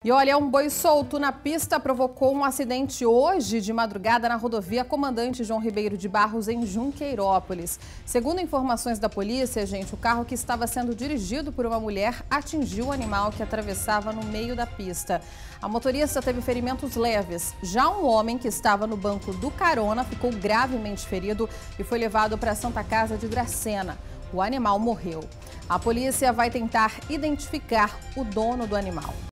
E olha, um boi solto na pista provocou um acidente hoje de madrugada na rodovia Comandante João Ribeiro de Barros, em Junqueirópolis. Segundo informações da polícia, gente, o carro que estava sendo dirigido por uma mulher atingiu o animal que atravessava no meio da pista. A motorista teve ferimentos leves. Já um homem que estava no banco do carona ficou gravemente ferido e foi levado para a Santa Casa de Dracena. O animal morreu. A polícia vai tentar identificar o dono do animal.